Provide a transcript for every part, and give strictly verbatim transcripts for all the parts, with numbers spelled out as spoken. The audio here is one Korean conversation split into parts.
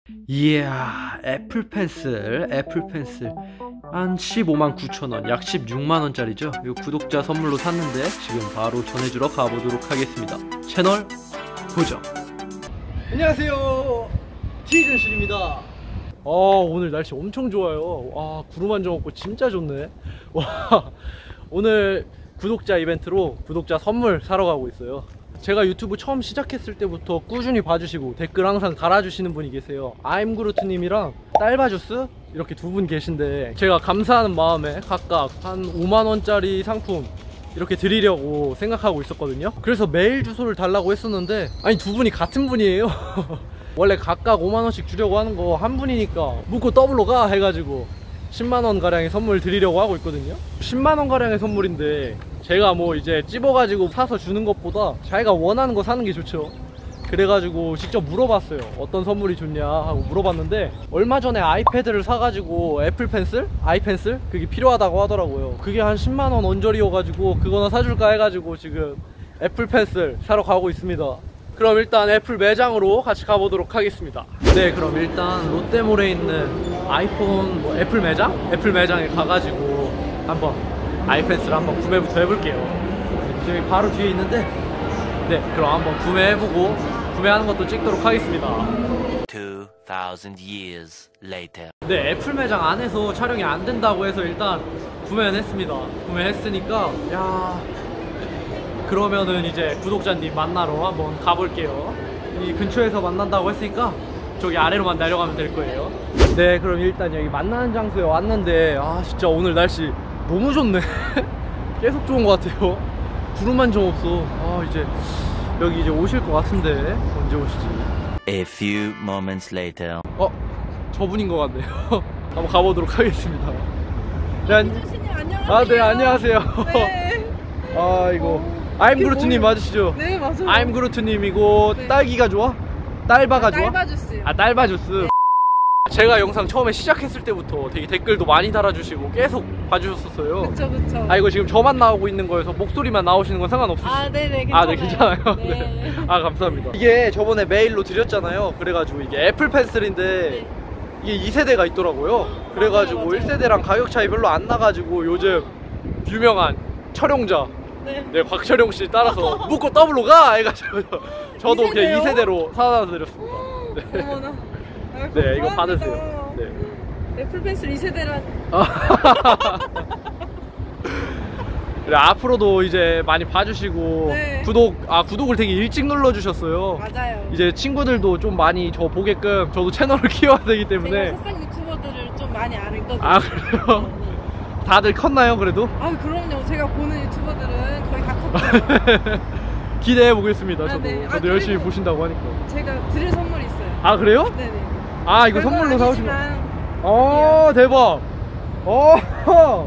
이야, 애플 펜슬, 애플 펜슬 한 십오만 구천 원, 약 십육만 원짜리죠. 이거 구독자 선물로 샀는데 지금 바로 전해주러 가보도록 하겠습니다. 채널 고정. 안녕하세요, 티전실입니다. 어, 오늘 날씨 엄청 좋아요. 와, 구름 한 점 없고 진짜 좋네. 와, 오늘 구독자 이벤트로 구독자 선물 사러 가고 있어요. 제가 유튜브 처음 시작했을 때부터 꾸준히 봐주시고 댓글 항상 달아주시는 분이 계세요. 아임그루트님이랑 딸바주스 이렇게 두 분 계신데, 제가 감사하는 마음에 각각 한 오만 원짜리 상품 이렇게 드리려고 생각하고 있었거든요. 그래서 메일 주소를 달라고 했었는데, 아니 두 분이 같은 분이에요. 원래 각각 오만 원씩 주려고 하는 거 한 분이니까 묶고 더블로 가 해가지고 십만 원 가량의 선물 드리려고 하고 있거든요. 십만 원 가량의 선물인데 제가 뭐 이제 찝어가지고 사서 주는 것보다 자기가 원하는 거 사는 게 좋죠. 그래가지고 직접 물어봤어요. 어떤 선물이 좋냐 하고 물어봤는데, 얼마 전에 아이패드를 사가지고 애플 펜슬? 아이펜슬? 그게 필요하다고 하더라고요. 그게 한 십만 원 언저리여가지고 그거나 사줄까 해가지고 지금 애플 펜슬 사러 가고 있습니다. 그럼 일단 애플 매장으로 같이 가보도록 하겠습니다. 네, 그럼 일단 롯데몰에 있는 아이폰 뭐 애플 매장? 애플 매장에 가가지고 한번 아이펜슬 한번 구매부터 해볼게요. 지금 바로 뒤에 있는데, 네, 그럼 한번 구매해보고 구매하는 것도 찍도록 하겠습니다. two thousand years later. 네, 애플 매장 안에서 촬영이 안 된다고 해서 일단 구매는 했습니다. 구매했으니까, 야, 그러면은 이제 구독자님 만나러 한번 가볼게요. 이 근처에서 만난다고 했으니까 저기 아래로만 내려가면 될 거예요. 네, 그럼 일단 여기 만나는 장소에 왔는데, 아 진짜 오늘 날씨 너무 좋네. 계속 좋은 것 같아요. 구름 한 점 없어. 아, 이제 여기 이제 오실 것 같은데 언제 오시지? A few moments later. 어? 저분인 것 같네요. 한번 가보도록 하겠습니다. 네, 안... 안녕하세요. 아, 네, 안녕하세요. 네. 아, 이거 아임그루트님 맞으시죠? 네, 맞아요. 아임그루트님이고, 네. 딸기가 좋아? 딸바가 좋아? 딸바주스. 아, 딸바주스. 네. 제가 영상 처음에 시작했을 때부터 되게 댓글도 많이 달아주시고 계속 봐주셨었어요. 그쵸, 그쵸. 아, 이거 지금 저만 나오고 있는 거여서 목소리만 나오시는 건 상관없으시죠? 아, 네네, 괜찮아요. 아, 네, 괜찮아요. 네. 네. 아, 감사합니다. 이게 저번에 메일로 드렸잖아요. 그래가지고 이게 애플 펜슬인데, 네. 이게 이 세대가 있더라고요. 그래가지고 맞아요, 맞아요. 일 세대랑 가격 차이 별로 안 나가지고 요즘 유명한 촬영자, 네, 네, 곽철용 씨 따라서 묶고 더블로 가 해가지고 저도 이 그냥 이 세대로 사다 드렸습니다. 네. 어머나. 아이고, 네, 이거 감사합니다. 받으세요. 네. 애플 펜슬 이 세대란. 그래, 앞으로도 이제 많이 봐주시고, 네. 구독, 아, 구독을 되게 일찍 눌러주셨어요. 맞아요. 이제 친구들도 좀 많이 저 보게끔 저도 채널을 키워야 되기 때문에. 제가 세상 유튜버들을 좀 많이 알거든요. 아, 그래요? 네. 다들 컸나요, 그래도? 아, 그럼요. 제가 보는 유튜버들은 거의 다 컸죠. 기대해 보겠습니다. 저도. 아, 네. 아, 저도 열심히 그리고 보신다고 하니까. 제가 드릴 선물이 있어요. 아, 그래요? 네네. 아, 이거 별건 선물로 사오시면. 아니지만 어, 대박. 어.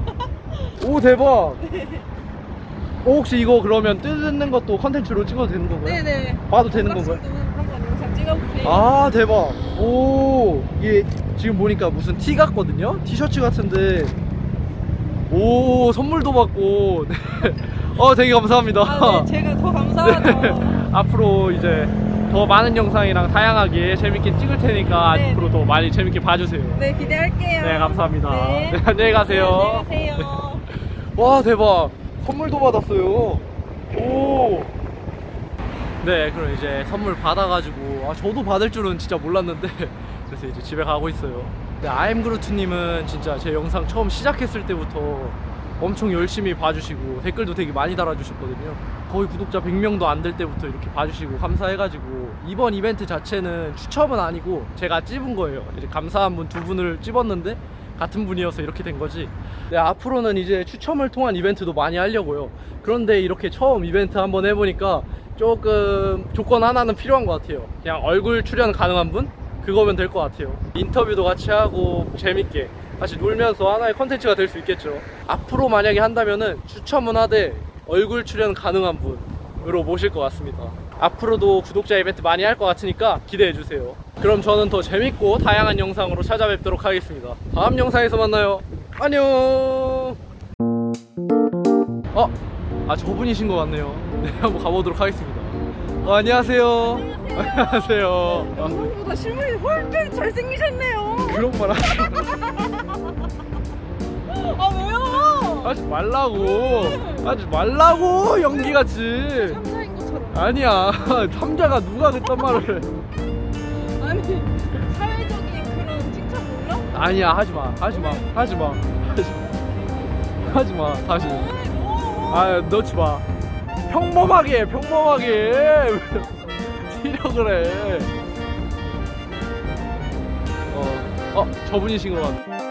오, 대박. 네. 어, 혹시 이거 그러면 뜯는 것도 컨텐츠로 찍어도 되는 건가요? 네네. 봐도 되는 건가요? 한번 영상 찍어보세요. 아, 대박. 오, 이게 지금 보니까 무슨 티 같거든요? 티셔츠 같은데. 오, 선물도 받고. 네. 어, 되게 감사합니다. 아, 네, 제가 더 감사하죠. 네. 앞으로 이제 더 많은 영상이랑 다양하게 재밌게 찍을 테니까, 네, 앞으로 더 많이 재밌게 봐주세요. 네, 기대할게요. 네, 감사합니다. 네. 네, 안녕히 가세요. 네, 안녕히 가세요. 와, 대박. 선물도 받았어요. 오. 네, 그럼 이제 선물 받아가지고, 아, 저도 받을 줄은 진짜 몰랐는데 그래서 이제 집에 가고 있어요. 네, 아임그루트님은 진짜 제 영상 처음 시작했을 때부터 엄청 열심히 봐주시고 댓글도 되게 많이 달아주셨거든요. 거의 구독자 백 명도 안 될 때부터 이렇게 봐주시고 감사해가지고, 이번 이벤트 자체는 추첨은 아니고 제가 찝은 거예요. 이제 감사한 분 두 분을 찝었는데 같은 분이어서 이렇게 된 거지. 네, 앞으로는 이제 추첨을 통한 이벤트도 많이 하려고요. 그런데 이렇게 처음 이벤트 한번 해보니까 조금 조건 하나는 필요한 것 같아요. 그냥 얼굴 출연 가능한 분? 그거면 될 것 같아요. 인터뷰도 같이 하고 재밌게 같이 놀면서 하나의 컨텐츠가 될 수 있겠죠. 앞으로 만약에 한다면은 추첨은 하되 얼굴 출연 가능한 분으로 모실 것 같습니다. 앞으로도 구독자 이벤트 많이 할 것 같으니까 기대해주세요. 그럼 저는 더 재밌고 다양한 영상으로 찾아뵙도록 하겠습니다. 다음 영상에서 만나요. 안녕. 어? 아, 저분이신 것 같네요. 네, 한번 가보도록 하겠습니다. 어, 안녕하세요. 안녕하세요. 영상보다 실물이 훨씬 잘생기셨네요. 그런 말 하지, 아 왜요? 하지 말라고. 하지 말라고, 연기같이. 삼자인 것처럼. 아니야. 삼자가 누가 그딴 말을 해. 아니 사회적인 그런 칭찬 몰라? 아니야, 하지마. 하지마. 하지마. 하지마. 하지마. 다시. 아, 넣지 마. 평범하게, 평범하게. 티려 그래. 어, 어, 저분이신 것 같아.